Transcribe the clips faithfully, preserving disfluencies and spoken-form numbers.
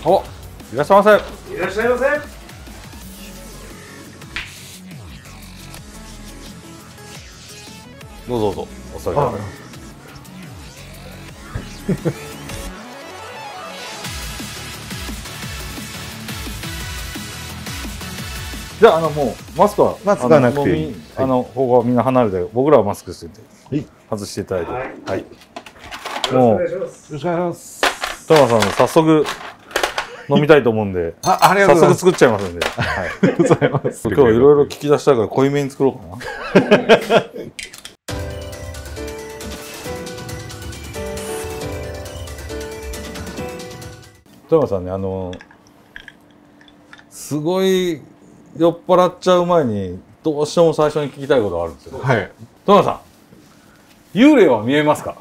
お、いらっしゃいませ。 いらっしゃいませ。 どうぞどうぞ、お座りください。じゃあ、あの、もう、マスクは、 マスクはなくていい。 あの、ここはみんな離れて、僕らはマスクしてて、 はい、 外していただいて。はい。はい、 よろしくお願いします。 よろしくお願いします。 富山さん、早速、飲みたいと思うんで、 あ、ありがとうございます。 早速作っちゃいますんで。はい。 ありがとうございます。 今日はいろいろ聞き出したいから濃いめに作ろうかな。富山さんね、あのすごい酔っ払っちゃう前にどうしても最初に聞きたいことがあるんですよ。 はい。 富山さん、幽霊は見えますか？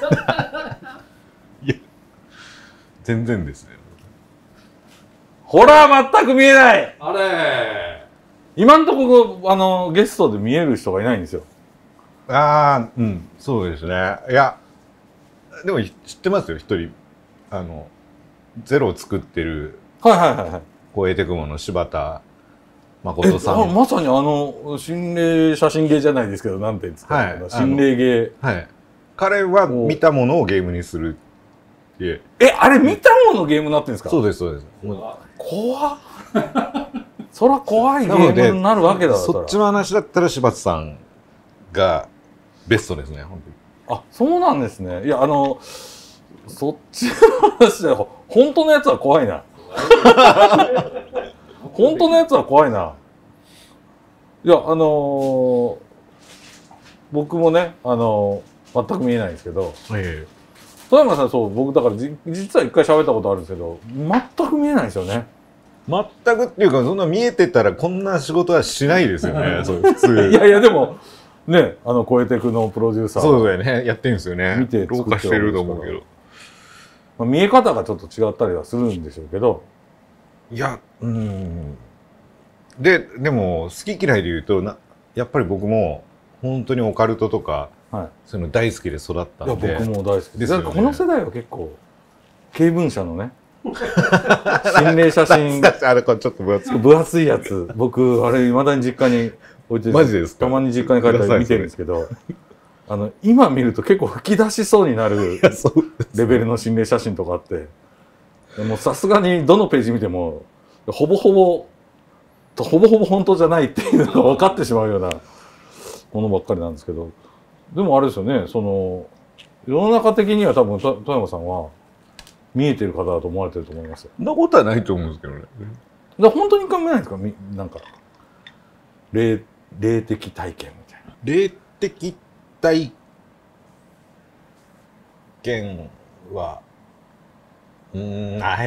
いや、全然ですね。 ほら、全く見えない。 あれ今んところあのゲストで見える人がいないんですよ。 ああ、うん、そうですね。いや、でも知ってますよ、一人。あの、ゼロを作ってる、 はいはいはいはい。 超えてくもの柴田誠さん。 まさにあの心霊写真芸じゃないですけど、なんていうんですか、 はい、 心霊芸。 はい。彼は見たものをゲームにするっていう。 え、あれ見たものゲームになってるんですか？ そうです、そうです。 怖っ。そら怖いゲームになるわけだ。 そっちの話だったら柴田さんがベストですね、本当に。あ、そうなんですね。いや、あのそっちの話で本当のやつは怖いな。本当のやつは怖いな。いや、あのー、僕もね、あのー、全く見えないんですけど、 ええ、 富山さん、そう、僕だからじ実は一回喋ったことあるんですけど、全く見えないんですよね。 全くっていうか、そんな見えてたらこんな仕事はしないですよね。そう普通。 いやいや、でもね、あの超えてくのプロデューサー、 そうだよね、やってるんですよね。 見て老化してると思うけど。 まあ、見え方がちょっと違ったりはするんでしょうけど。 いや、うん。で、でも好き嫌いで言うとな、やっぱり僕も本当にオカルトとか、はい、そういうの大好きで育ったんで。 いや、僕も大好きです。この世代は結構経文社のね。心霊写真あれこれちょっと分厚い分厚いやつ、僕あれ未だに実家に置いてる。 マジですか？ たまに実家に帰ったら見てるんですけど、あの今見ると結構吹き出しそうになるレベルの心霊写真とかあって、でもさすがにどのページ見てもほぼほぼほぼほぼ本当じゃないっていうのが分かってしまうようなものばっかりなんですけど、でもあれですよね、その世の中的には多分富山さんは見えてる方だと思われてると思いますよ。 そんなことはないと思うんですけどね。 だ本当に考えないんですか？なんか霊霊的体験みたいな。 霊的体験はんない。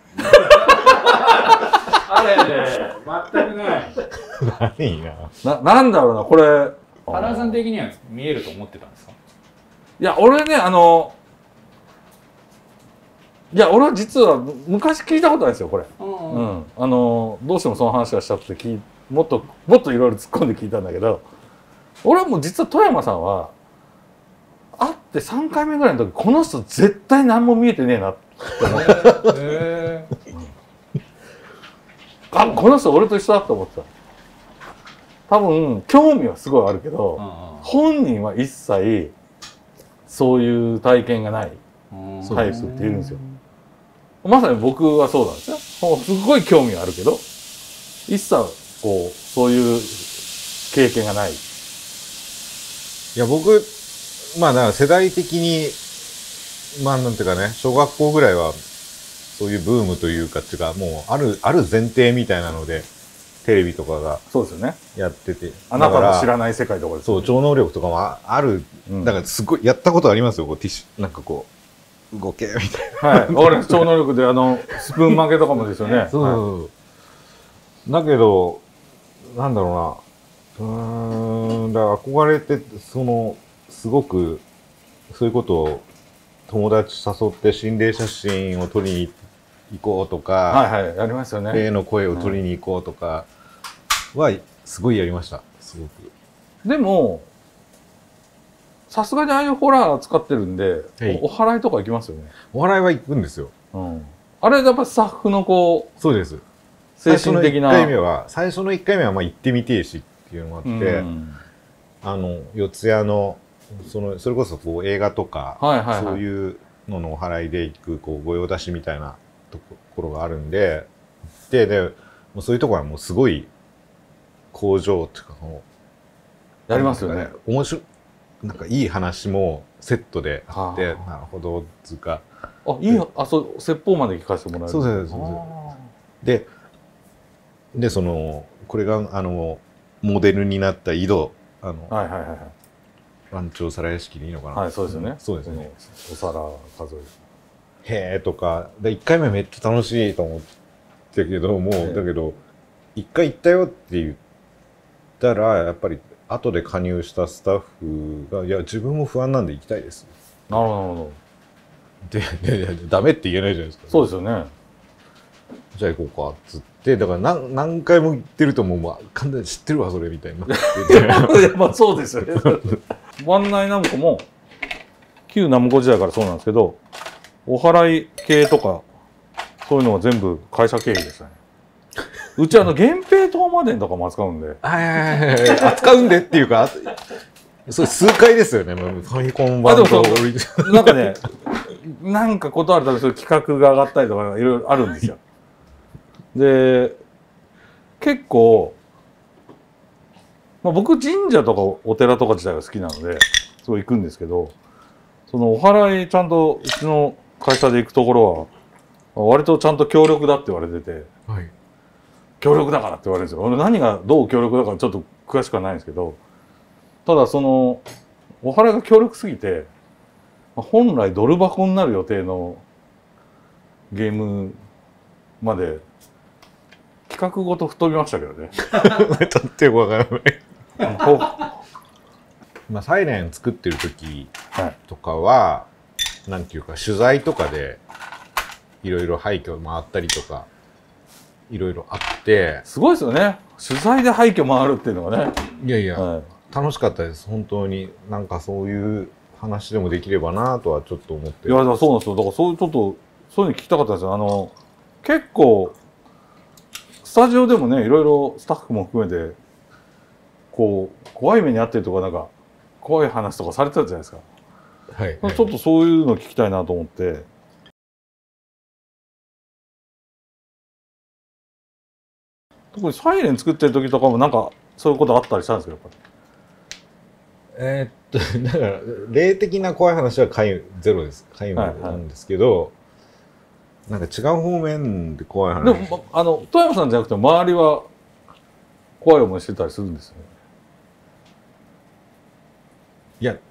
あれね、全くない。 ないな。 な、なんだろうな、これ。 原さん的には見えると思ってたんですか？ いや、俺ね、あの。いや、俺は実は昔聞いたことないですよ、これ。うん、うん、あの、どうしてもその話がしたくて、き、もっと、もっといろいろ突っ込んで聞いたんだけど。俺はもう実は富山さんは。会ってさんかいめぐらいの時、この人絶対何も見えてねえなって思って。へー、うん、あ、この人俺と一緒だと思ってた。多分興味はすごいあるけど、うんうん、本人は一切そういう体験がないタイプっているんですよ。まさに僕はそうなんですよ。すごい興味はあるけど、一切こうそういう経験がない。いや僕、まあだから世代的にまあなんていうかね、小学校ぐらいはそういうブームというかっていうか、もうあるある前提みたいなのでテレビとかがそうですよねやってて、 あなたの知らない世界とかです、ね、 そう超能力とかもある、うん、だからすごいやったことありますよ、こうティッシュなんかこう動けみたいな。 はい、俺超能力であのスプーン曲げとかもですよね。 そう、はい、だけどなんだろうな、うーん、だから憧れてそのすごくそういうことを友達誘って心霊写真を撮りに行こうとか、 はいはい、やりますよね。 霊の声を撮りに行こうとかはすごいやりました。すごく。 でもさすがにああいうホラー使ってるんで、はい、お, お祓いとか行きますよね。 お祓いは行くんですよ。 うん、 あれやっぱスタッフのこそうです。 う精神的な最初のいっかいめは最初のいっかいめはまあ行ってみてえしっていうのがあって、 うんあの四谷のそのそれこそこう映画とか、 はいはいはい、 そういうののお祓いで行くこう御用達みたいなところがあるんで、ででもうそういうところはもうすごい工場っていうかこうやりますよね。 面白いなんかいい話もセットであって、 はあ、 なるほどつうか、 あいいあそう説法まで聞かせてもらえる。 そうそうそうそうででそのこれがあのモデルになった井戸あの、 はいはいはいはい、 番長皿屋敷でいいのかな、 はい、そうですよね。 そうですね。 お皿数える。 へえとかでいっかいめめっちゃ楽しいと思ったけどもう、だけどいっかい行ったよって言ったらやっぱり後で加入したスタッフがいや自分も不安なんで行きたいです。 なるほどなるほど。 でででダメって言えないじゃないですか。 そうですよね。 じゃあ行こうかっつってだから何何回も行ってるともう、まあ、完全に知ってるわそれみたいになっててまあそうですよね。ワンナイナムコも旧ナムコ時代からそうなんですけど、お祓い系とかそういうのは全部会社経費でしたね。うちあの源平東馬伝とかも扱うんで。 はいはいはいはい、扱うんでっていうか、それ数回ですよね、もうファミコン版とあでもそうなんかね、なんかことあるたびそういう企画が上がったりとかいろいろあるんですよ。で、結構、まあ、僕神社とかお寺とか自体が好きなのですごい行くんですけど、そのお祓いちゃんとうちの会社で行くところは割とちゃんと協力だって言われてて、 はい、 協力だからって言われるんですよ。俺何がどう協力だからちょっと詳しくはないんですけど、ただそのお祓いが強力すぎて本来ドル箱になる予定のゲームまで企画ごと吹っ飛びましたけどね。 とってよくわからないまあサイレン作ってる時とかは、はい、なんていうか取材とかでいろいろ廃墟回ったりとかいろいろあってすごいですよね。取材で廃墟回るっていうのがね。 いやいや、 はい、 楽しかったです。本当になんかそういう話でもできればなとはちょっと思って。 いやだからそうなんですよ。だからそういうちょっとそういうの聞きたかったんですよ。あの結構スタジオでもねいろいろスタッフも含めてこう怖い目に遭ってるとかなんか怖い話とかされてたじゃないですか。 はい、 はい、ちょっとそういうの聞きたいなと思って。特にサイレン作ってる時とかもなんかそういうことあったりしたんですけど、やっぱり。 えー、っとだから霊的な怖い話は皆ゼロです。皆無なんですけど、はいはい、なんか違う方面で怖い話。 でもあの富山さんじゃなくて周りは怖い思いしてたりするんですよね。 いや、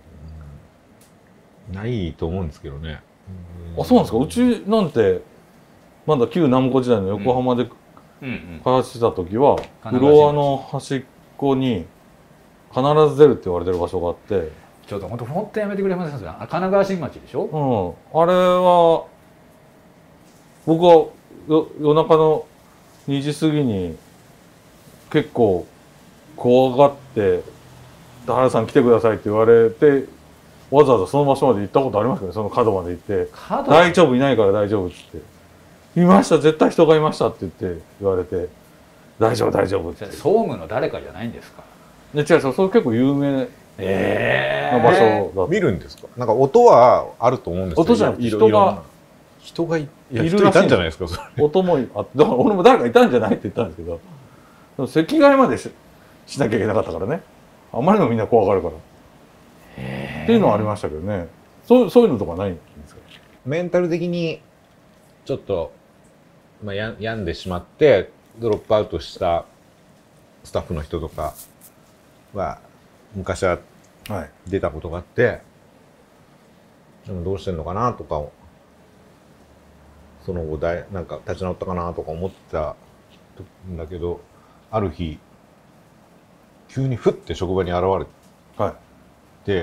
ないと思うんですけどね。 あ、そうなんですか。うちなんてまだ旧南湖時代の横浜で開発してた時は、うんうん、フロアの端っこに必ず出るって言われてる場所があって。 ちょっと本当本当やめてくれますか。神奈川新町でしょ。 うん。あれは僕はよ夜中のにじ過ぎに結構怖がって「田原さん来てください」って言われてわざわざその場所まで行ったことありますけどね。その角まで行って「大丈夫いないから大丈夫」っつって「いました絶対人がいました」って言って言われて「大丈夫大丈夫」って総務の誰かじゃないんですか。 で違うそれ結構有名な場所だった。 見るんですか。なんか音はあると思うんですけど、 音じゃなくて人が人が い, い, いるらしいんじゃないですか。それ音もあだから俺も誰かいたんじゃないって言ったんですけど、でも席替えまで し, しなきゃいけなかったからね。あまりにもみんな怖がるからっていうのはありましたけどね。そうそういうのとかないんですか。 メンタル的にちょっと、まあ、や病んでしまってドロップアウトしたスタッフの人とかは昔は出たことがあって、はい、でもどうしてんのかなとかその後だいなんか立ち直ったかなとか思ってたんだけど、ある日急にふって職場に現れて、はい、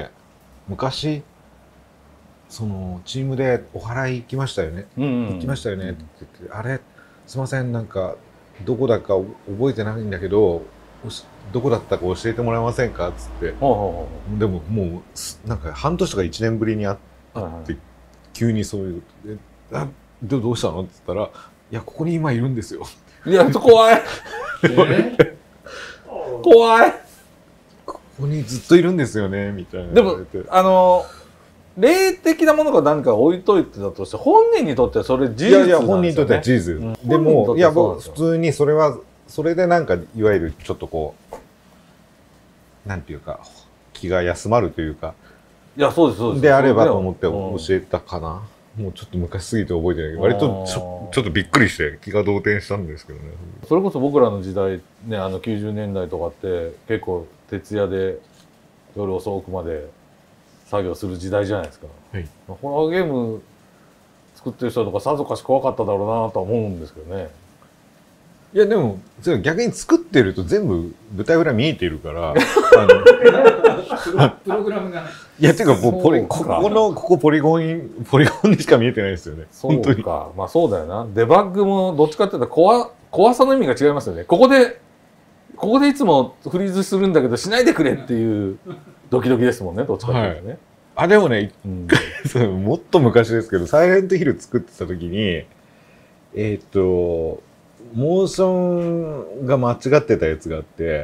昔そのチームでお祓い行きましたよね、うんうん、行きましたよねって言って、あれすいませんなんかどこだか覚えてないんだけどどこだったか教えてもらえませんかっつって、はあ、でももうなんか半年とかいちねんぶりに会って、はいはい、急にそういうあでどうしたのって言ったら、いや、ここに今いるんですよ。 いや、怖い。 え怖い。 ここにずっといるんですよね、みたいなでも言われて。 あの霊的なものが何か置いといてだとして本人にとってはそれ事実いなんですよね。 やいや、本人にとっては事実。 うんで本人にとも、 っていや、僕、 はそうなんですよ普通にそれは、それでなんか、いわゆるちょっとこう、なんていうか、気が休まるというか、 いや、そうです、そうです。 であればと思ってうん教えたかな。もうちょっと昔すぎて覚えてないけど、割とちょちょっとびっくりして気が動転したんですけどね。 それこそ僕らの時代ね、あのきゅうじゅうねんだいとかって結構徹夜で夜遅くまで作業する時代じゃないですか。 はい。 ホラーゲーム作ってる人とかさぞかし怖かっただろうなとは思うんですけどね。 いや、でも、それ逆に作ってると全部舞台裏見えてるから、あのプログラムがいや、ていうかもうポリ、 そうかここの、ここポリゴン、ポリゴンにしか見えてないですよね。 そ本当に。 うか。まあそうだよな。デバッグもどっちかっていうと怖、怖さの意味が違いますよね。ここで、ここでいつもフリーズするんだけどしないでくれっていうドキドキですもんね、どっちかっていうとね。 あ、でもね、 うんそうもっと昔ですけど、サイレントヒル作ってた時に、えっ、と、モーションが間違ってたやつがあって、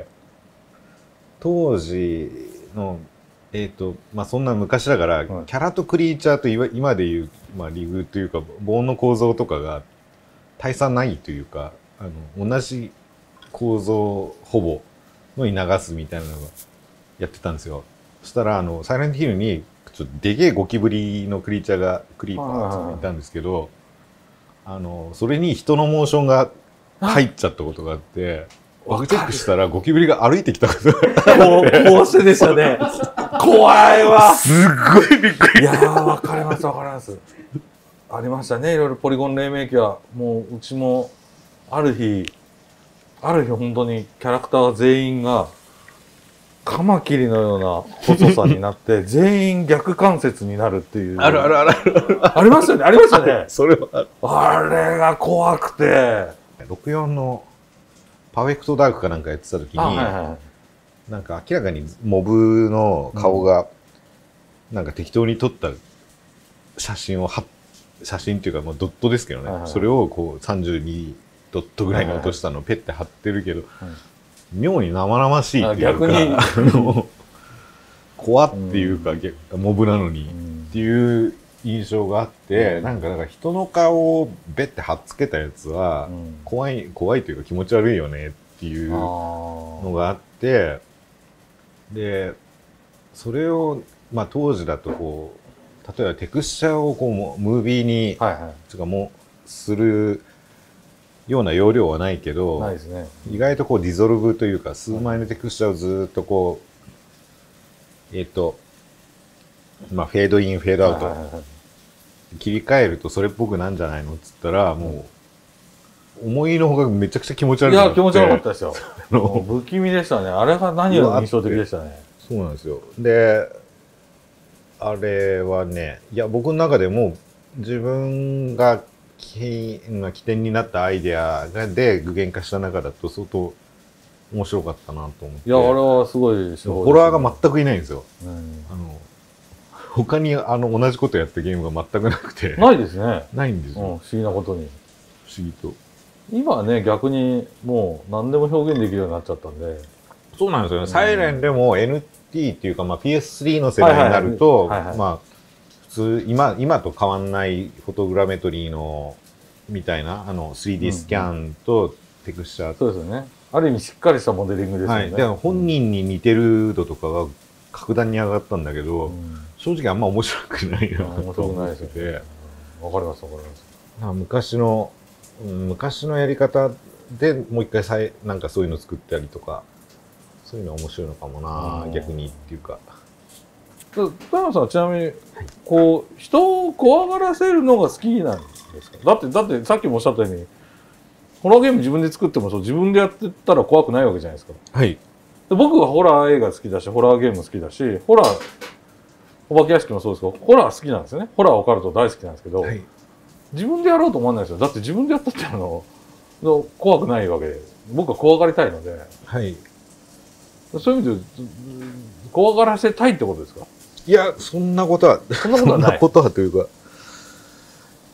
当時の、えっ、と、まあ、そんな昔だから、 はいキャラとクリーチャーといわ今でいう、まあ、リグというか、棒の構造とかが大差ないというか、あの、同じ構造ほぼのに流すみたいなのがやってたんですよ。そしたら、あの、サイレントヒルに、ちょっとでけえゴキブリのクリーチャーが、クリーパーっていたんですけど、あの、それに人のモーションが入っちゃったことがあって、僕チェックしたらゴキブリが歩いてきたことがもう、こうしてでしたね。怖いわ。 すっごいびっくり。 いやー、わかります、わかります。ありましたね、いろいろポリゴン黎明期は。もう、うちも、ある日、ある日本当にキャラクター全員が、カマキリのような細さになって全員逆関節になるっていうあるあるあるある。 ありましたよねありましたねそれは。 あれが怖くてろくじゅうよんのパーフェクトダークかなんかやってた時に、 あ、はいはなんか明らかにモブの顔が、なんか適当に撮った写真をは写真っていうかもうドットですけどね、 はいはいそれをこうさんじゅうにドットぐらいに落としたのをペッて貼ってるけど、 はい妙に生々しいっていうか、 あ逆にあの怖っていうか、逆モブなのに、 い、うんっていう印象があって、 うんなんかなんか人の顔をベッて貼っつけたやつは、 うん怖い怖いというか気持ち悪いよねっていうあのがあってでそれを、まあ、当時だとこう例えばテクスチャーをこうもムービーに、 ーはいはつうかもうするような容量はないけいど、 ないですね意外とこうディゾルブというか数枚のテクスチャーをずっとこうえっ、とまあフェードインフェードアウト、 はいはいはい切り替えるとそれっぽくなんじゃないのっつったらもう思いのほかめちゃくちゃ気持ち悪くなっていや気持ち悪かったですよあのもう不気味でしたねあれが何よりも印象的でしたねそうなんですよ。で、あれはね、いや、僕の中でも自分が起まあ起点になったアイデアがで具現化した中だと相当面白かったなと思って。 いやあれはすごい手法ですねホラーが全くいないんですよ。 うんあの他にあの同じことやったゲームが全くなくて。 ないですねないんですうん、不よ。 思議なことに不思議と。 今はね逆にもう何でも表現できるようになっちゃったんでそうなんですよね。 うんサイレンでも エヌティー っていうか、まあ、ピーエススリー の世代になると、 はいはいはいはいまあ、普通、今、今と変わんないフォトグラメトリーの、みたいな、あの、スリーディー スキャンとテクスチャーそうですよねある意味しっかりしたモデリングですよね、 はい。で、本人に似てる度とかが格段に上がったんだけど、 うん正直あんま面白くないな面と白くないです思ってて、 よねわかりますわかりますまあ昔の、うん昔のやり方でもう一回さいなんかそういうの作ったりとか、そういうの面白いのかもな、 うん逆にっていうか。 田山さんはちなみにこう人を怖がらせるのが好きなんですかだってだってさっきもおっしゃったようにホラーゲーム自分で作ってもそう自分でやってたら怖くないわけじゃないですかはい。 で僕はホラー映画好きだしホラーゲーム好きだしホラーお化け屋敷もそうですけどホラー好きなんですよねホラーオカルト大好きなんですけど、 はい。 自分でやろうと思わないですよだって自分でやったってあのの怖くないわけで僕は怖がりたいのではい。 そういう意味で怖がらせたいってことですかいや、そんなことは、 そんなことはないそんなことはというか、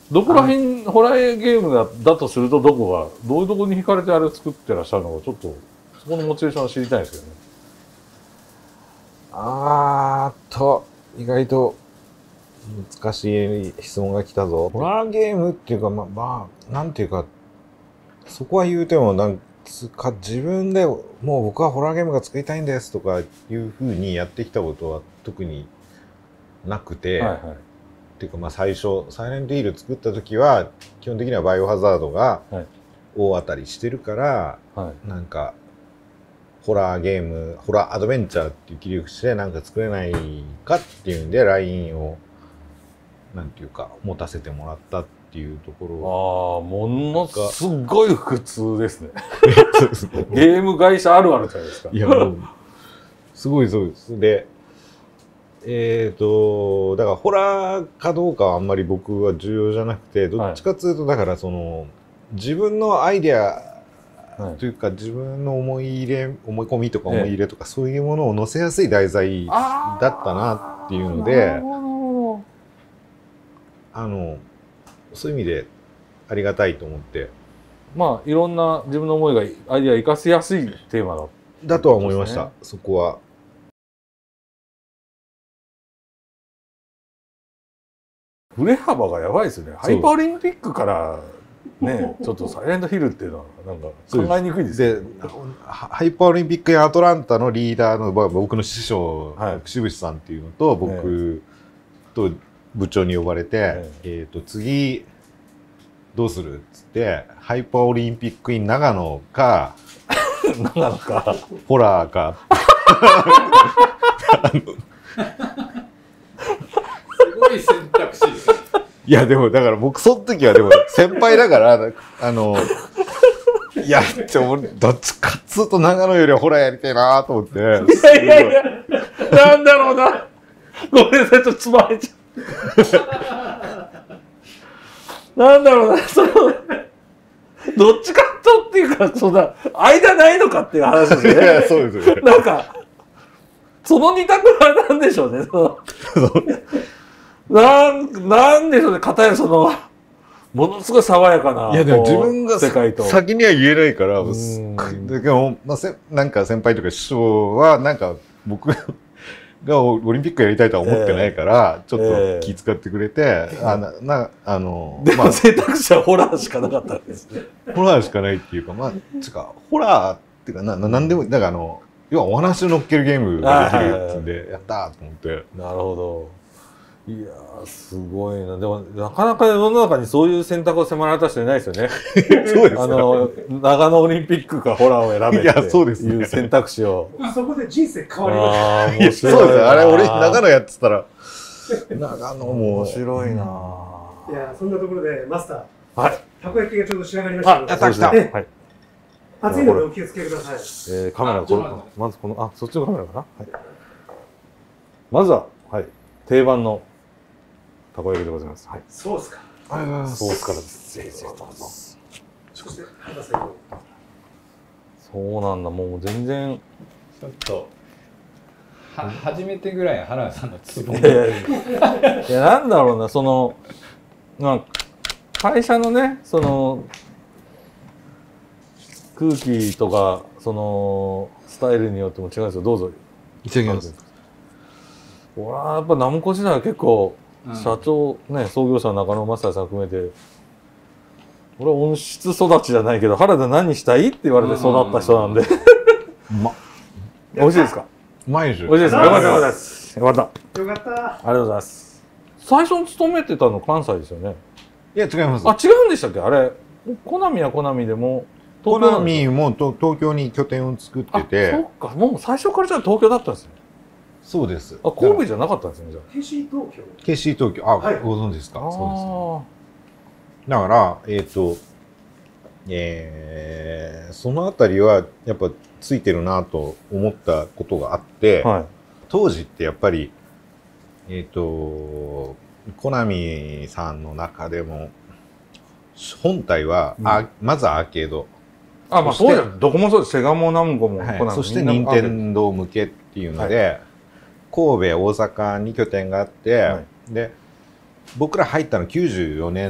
どこら辺ホラーゲームだだとするとどこがどういうところに惹かれてあれを作ってらっしゃるのかちょっとそこのモチベーションを知りたいんですけどね。 あーっと意外と難しい質問が来たぞ。ホラーゲームっていうかまあまあなんていうかそこは言うてもなんつか自分でもう僕はホラーゲームが作りたいんですとかいうふうにやってきたことは特になくて、 はいはい、 っていうかまあ最初サイレントヒル作った時は基本的にはバイオハザードが大当たりしてるから、はい、なんかホラーゲームホラーアドベンチャーっていう切り口でなんか作れないかっていうんで ライン をなんていうか持たせてもらったっていうところ。 ああ、ものすごい普通ですね。ゲーム会社あるあるじゃないですか。 いやもうすごいそうです。で、えっとだからホラーかどうかはあんまり僕は重要じゃなくて、どっちかというとだからその自分のアイデアというか自分の思い入れ思い込みとか思い入れとかそういうものを載せやすい題材だったなっていうので。あのそういう意味でありがたいと思って、 まあいろんな自分の思いがアイデアを生かしやすいテーマだ、ね、 だとは思いました。そこは振れ幅がやばいですよね。ハイパーオリンピックからねちょっとサイレントヒルっていうのはなんか考えにくいですよね。 でハイパーオリンピックやアトランタのリーダーの僕の師匠、はい、串渕さんっていうのと僕と部長に呼ばれて、えええーと次どうするっつってハイパーオリンピックイン長野か長野かホラーかすごい選択肢ですね。 いやでもだから僕その時はでも先輩だからあのいやでもどっちかっつうと長野よりはホラーやりたいなと思って。いやいやいやなんだろうなごめんなさいちょっとつまれちゃうなんだろうな、その、どっちかとっていうか、そんな、間ないのかっていう話ですよね。 いや、そうですよね。 なんか、その二択は何でしょうね。そのなん、なんでしょうね、片やその、ものすごい爽やかな、 いやでも自分が世界と先には言えないから、だけど、まあ、せなんか先輩とか師匠は、なんか僕、がオリンピックやりたいとは思ってないから、えー、ちょっと気遣ってくれて、えー、あななあのでも、まあ、選択肢はホラーしかなかったんですね。 ホラーしかないっていうか、まあつかホラーっていうかななんでもだからあの要はお話を乗っけるゲームができるやつでやったーと思って。 なるほど。いやーすごいな。でもなかなか世の中にそういう選択を迫られた人いないですよね。 そうですよ、 あの長野オリンピックかホラーを選べっていう選択肢を。 そこで人生変わりました。そうですよ。あれ俺長野やってたら長野も面白いな。 いやそんなところでマスター、 はい、 たこ焼きがちょうど仕上がりましたので。 あ、来た来た。はい。 熱いのでお気をつけください。 えー、カメラこのまずこのあそっちのカメラかな。はい、まずははい定番のたこ焼きでございます。はい。 ソースか。 ありがとうございます。ソースからです。ぜひぜひどうぞ。 そして原田さん。 そうなんだ。もう全然ちょっとは初めてぐらい原田さんのツボ。 いやいやなんだろうなそのまあ会社のねその空気とかそのスタイルによっても違うんですよ。どうぞ。 いただきます。 俺はやっぱナムコ時代は結構。社長ね創業者の中野正也さん含めて俺は温室育ちじゃないけど原田何したいって言われて育った人なんでま美味しいですか。 うまいでしょ。 美味しいです。よかったよかったです。よかった。 よかった。 ありがとうございます。最初に勤めてたの関西ですよね。 いや違います。 あ違うんでしたっけあれ。コナミはコナミでもコナミもと東京に拠点を作ってて。 そっかもう最初からじゃあ東京だったんですね。 そうです。 あ、神戸じゃなかったんですね、じゃあ。 ケーシー 東京。 ケーシー 東京。あ、はい、ご存知ですか。そうです、ね。だから、えっ、ー、と、えー、そのあたりはやっぱついてるなと思ったことがあって、はい、当時ってやっぱり、えっ、ー、と、コナミさんの中でも、本体は、うん、あまずアーケード。 あ、まあそうじゃん。どこもそうです。セガもナムコも、 はい、そして任天堂向けっていうので、はい、神戸大阪に拠点があって、はい、で僕ら入ったのきゅうじゅうよねん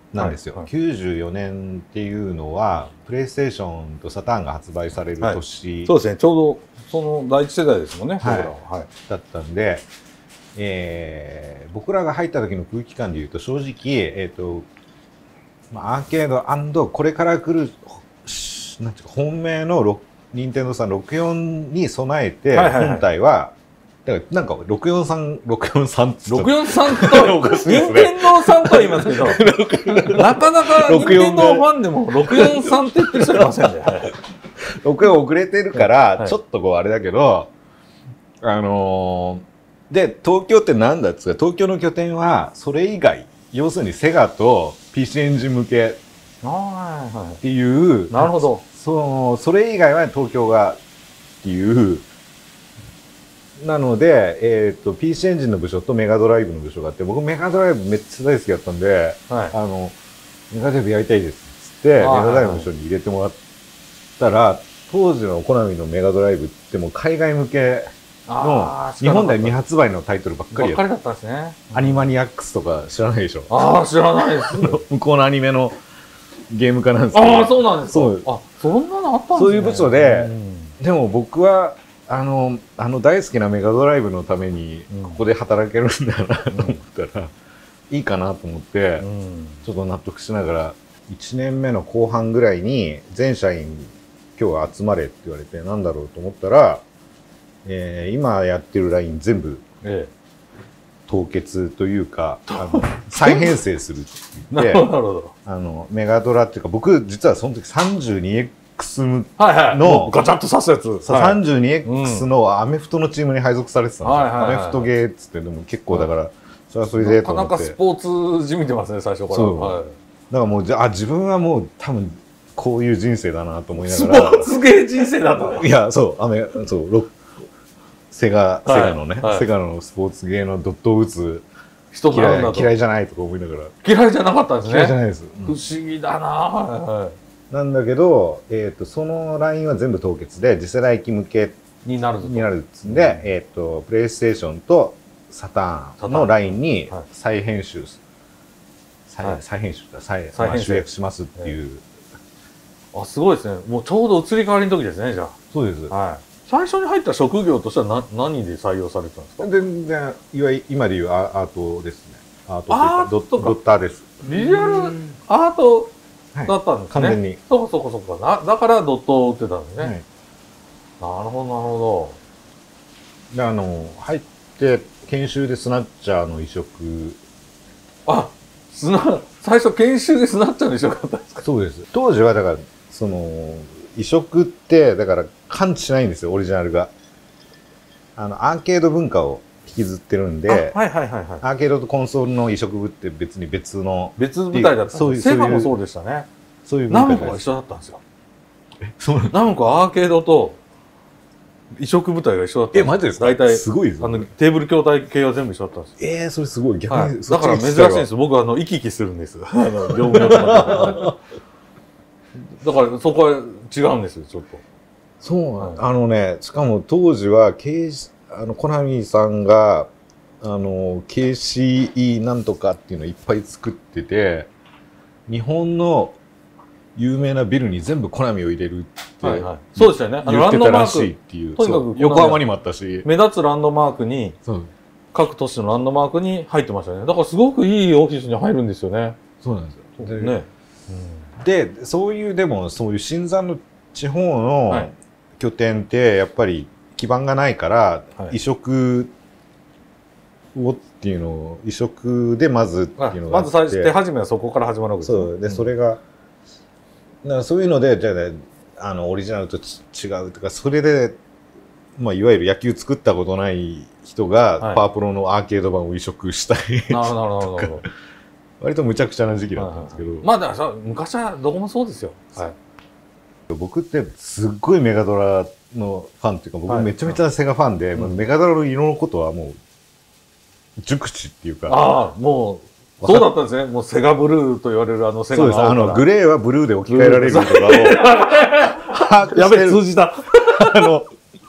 なんですよ、 はいはいきゅうじゅうよねんっていうのはプレイステーションとサターンが発売される年、 そうですね、ちょうどその第一世代ですもんね、 はい僕らは。はい。 だったんで、えー僕らが入った時の空気感でいうと正直、えーとまあ、アーケード&これから来るしなんていうか本命のろ任天堂さんろくじゅうよんに備えて、 はいはいはい本体はだからなんかろくじゅうよんさんろくじゅうよんさんってろくじゅうよんさんと、 おかしいですね任天堂さんとは言いますけど、なかなか任天堂ファンでもろくじゅうよんさんって言ってる人いませんね。 ろくじゅうよん遅れてるから、 はいちょっとこうあれだけど、あのーで東京ってなんだっつうか東京の拠点はそれ以外要するにセガと ピーシー エンジン向けはいはっていうい。なるほど。 そのそれ以外は東京がっていうなので、えー、と ピーシー エンジンの部署とメガドライブの部署があって僕メガドライブめっちゃ大好きだったんで、 はい。 あのメガドライブやりたいですっつってメあーガドライブの部署に入れてもらったら当時のコナミのメガドライブってもう海外向けのあー日本で未発売のタイトルばっかりやっばっかりだったんですね。 アニマニアックスとか知らないでしょああ、知らないです。 向こうのアニメのゲーム化なんですけどああ、そうなんですか。 そうあ、そんなのあったんですね。 そういう部署でうんでも僕はあのあの大好きなメガドライブのためにうんここで働けるんだなと思ったら、いいかなと思って、 うんちょっと納得しながらいちねんめの後半ぐらいに全社員今日は集まれって言われてなんだろうと思ったら、えー今やってるライン全部え凍結というかあの再編成するってえ。 言ってなるほど、なるほど。 あのメガドラっていうか僕実はその時 サンジューツーエックスはいはい。 のもうガチャッと刺すやつ。はいサンジューツーエックス のアメフトのチームに配属されてたんですよ、 はいはいはいはいアメフトゲーっつってでも結構だから、それはそれでなかと思ってなかスポーツじみてますね、最初から。 そうはいだからもうじゃあ自分はもう多分こういう人生だなと思いなスポがらーツゲー人生だと。 いやそうアメそうロセガ、 はいセガのね、 はいセガのスポーツゲーのドットを打つ人なん嫌いだと。 嫌いじゃないとか思いながら嫌いじゃなかったんですね。 嫌いじゃないです、 不思議だな。はいはい。 なんだけど、えー、とそのラインは全部凍結で次世代機向けになるぞと。 になるっつんで、えー、とプレイステーションとサターンのラインにはい再編集、再はい再編集だ再再編集まあ集約しますっていう、 あ、すごいですね。もうちょうど移り変わりの時ですね、じゃそうです、 あ。はい。最初に入った職業としてはな何で採用されてたんですか？ 全然いわゆる今でいうアアートですねアートというアかートかドッドッターですビジュアルアートだったんですね。 完全に、 そこそこそこな。だからドットを打ってたんですね。 はいなるほど、なるほであの入って研修でスナッチャーの移植ど。あ、スナ、最初研修でスナッチャーにしよかったんですか？ そうです当時はだからその移植ってだから感知しないんですよオリジナルがあのアーケード文化を引きずってるんで、 あはいはいはいはい。 アーケードとコンソールの移植部って別に別の別舞台だったんです。 そういうそういうセガもそうでしたね。 そういうナ文化ですムコが一緒だったんですよ。 そうナムコはアーケードと移植舞台が一緒だったんです。 えマジですか大体、 すごいですあの、テーブル筐体系は全部一緒だったんですよ。 えー、それすごい逆に、 はい、 そっちだから珍しいんでに聞きたわす。僕はあの、行き来するんです。あの、業務用とかで。だからそこは違うんですよ、ちょっと。 そうなんはいあのねしかも当時は K あのコナミさんがあの ケーシーイー なんとかっていうのをいっぱい作ってて日本の有名なビルに全部コナミを入れるってはいはい。そうでしたよね。あの、 言ランドマってたらしいっーク、 ていうとにかくそう横浜にもあったし目立つランドマークに、 そう各都市のランドマークに入ってましたね。だからすごくいいオフィスに入るんですよね。 そうなんですよでね。 でそういうでもそういう新山の地方のはい拠点ってやっぱり基盤がないから、 はい移植をっていうのを移植でまずってあいうのがあってまず最初、手始めはそこから始まるわけですよそうで、 んそれがだからそういうのでじゃあ、ね、あのオリジナルとち違うとかそれで、まあ、いわゆる野球作ったことない人が、 はいパワープロのアーケード版を移植したいなるほど、なるほどなるほど。 割と無茶苦茶な時期だったんですけど、 まあ、だからさ、昔はどこもそうですよ。はい。 僕ってすっごいメガドラのファンっていうか僕はいめちゃめちゃセガファンで、 うんまあメガドラの色のことはもう熟知っていうかああ、もう、そうだったんですね。もうセガブルーと言われるあのセガそうですあのグレレーはブルーで置き換えられるとかを把握してるやべえ、通じた。 あの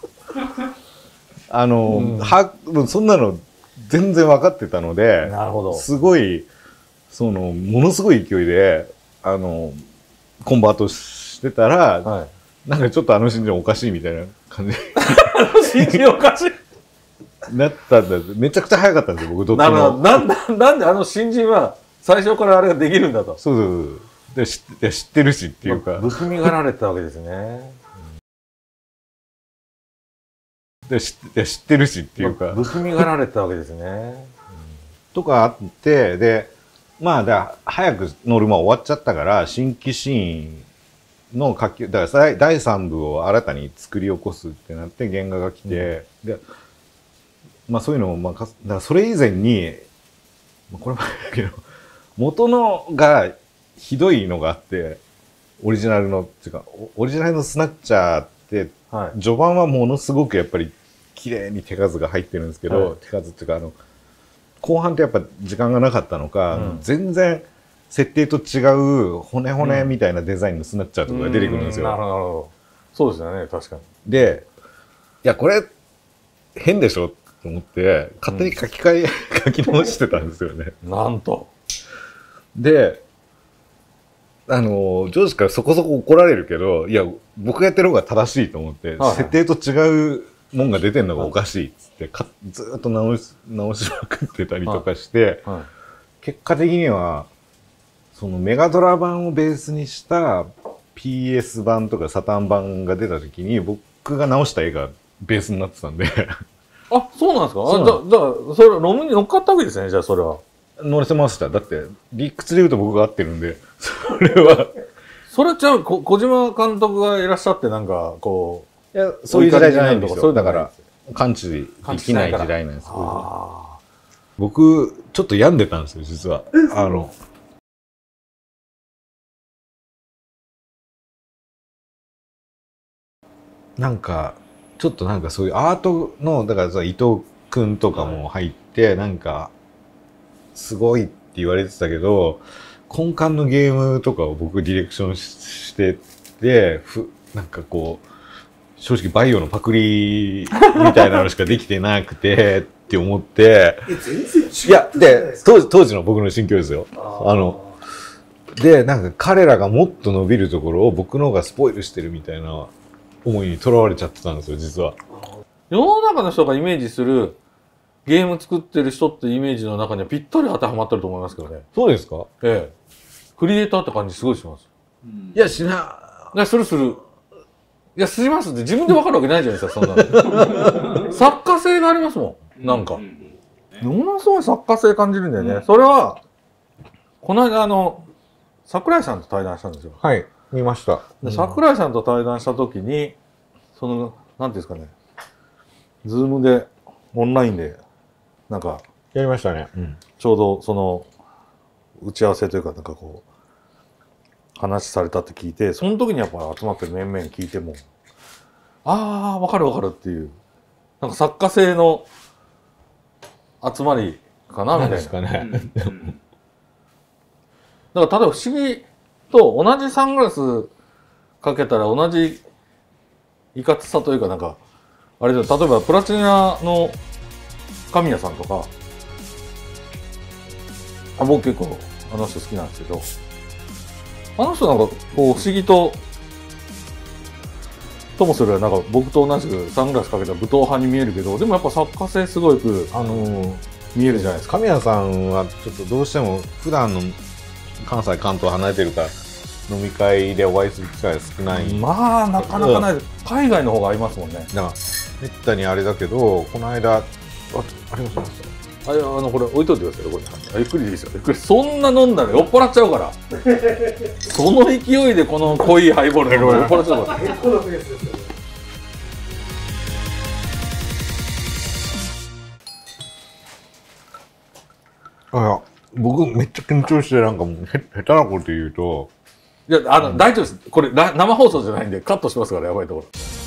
あの、 うん把握そんなの全然分かってたのでなるほど。 すごいそのものすごい勢いであのコンバートしてたら、 はい、 なんかちょっとあの新人おかしいみたいな感じ新人おかしいなったんだ。めちゃくちゃ早かったんですよ僕どっちなも。 なななんであの新人は最初からあれができるんだと。 そうそうそうで知って知ってるしっていうか、 不気味がられたわけですね。 で知って知ってるしっていうか、 不気味がられたわけですね。 とかあってでまあだ早くノルマ終わっちゃったから新規シーンの書きだからだいさん部を新たに作り起こすってなって原画が来て、うん、でまあそういうのもまあかだからそれ以前にこれもだけど元のがひどいのがあってオリジナルのっていうかオリジナルのスナッチャーって、はい、序盤はものすごくやっぱり綺麗に手数が入ってるんですけど、はい、手数っていうかあの後半ってやっぱ時間がなかったのか、うん、全然設定と違う骨骨みたいなデザインのスナッチャーとかが出てくるんですよ。 なるほど。そうですよね、確かに。 で、いやこれ変でしょと思って勝手に書き換え、うん、書き直してたんですよね。 なんと。 で、あの上司からそこそこ怒られるけど、いや僕がやってる方が正しいと思って、はい、設定と違うもんが出てるのがおかしいっつって、かずっと直し直しまくってたりとかして、はいはい、結果的にはそのメガドラ版をベースにした ピーエス 版とかサターン版が出た時に僕が直した絵がベースになってたんであ、そうなんですか。あ、じゃあ、じゃあそれロムに乗っかったわけですね。じゃあそれは乗れてました。だって理屈で言うと僕が合ってるんで、それはそれはじゃあこ小島監督がいらっしゃってなんかこういやそういう時代じゃないんですよ。だから感知できない時代なんですよ。僕ちょっと病んでたんですよ実は。あのなんかちょっとなんかそういうアートのだからさ伊藤君とかも入って、はい、なんかすごいって言われてたけど根幹のゲームとかを僕ディレクション し, しててふなんかこう正直バイオのパクリみたいなのしかできてなくてって思ってえ全然違ういやで当時当時の僕の心境ですよ。あのでなんか彼らがもっと伸びるところを僕の方がスポイルしてるみたいな思いにとらわれちゃってたんですよ実は。 世の中の人がイメージするゲーム作ってる人ってイメージの中にはぴったり当てはまってると思いますけどね。 そうですか。 ええ。クリエイターって感じすごいします。 うん、いやしな。 いやするする。いやすりますって自分で分かるわけないじゃないですかそんなの。作家性がありますもん。なんか。ものすごい作家性感じるんだよね。うん、それはこの間あの桜井さんと対談したんですよ。 はい。見ました。 で桜井さんと対談した時にそのなんていうんですかね。ズームでオンラインでなんかやりましたね、うん、 ちょうどその打ち合わせというかなんかこう話されたって聞いてその時にやっぱ集まってる面々聞いてもああ分かる分かるっていうなんか作家性の集まりかなみたいな。 ですかね。 だから例えば不思議と同じサングラスかけたら同じいかつさというかなんかあれで例えばプラチナの神谷さんとかあ僕結構あの人好きなんですけどあの人なんかこう不思議とともすればなんか僕と同じくサングラスかけた武闘派に見えるけどでもやっぱ作家性すごくあのー、見えるじゃないですか。 神谷さんはちょっとどうしても普段の関西関東離れてるから飲み会でお会いする機会が少ない。 まあなかなかないです。海外の方が合いますもんね。 だからめったにあれだけどこの間あありがとうございます。 あ、あのこれ置いといてくださいよこれ。あゆっくりでいいですよ。ゆっくり。そんな飲んだら酔っ払っちゃうから。その勢いでこの濃いハイボールで酔っ払っちゃうから。 結構なペースですよね。 あいや僕めっちゃ緊張してなんかもうへ下手なこと言うといやあの、うん、大丈夫です。これ生放送じゃないんでカットしますからやばいところ。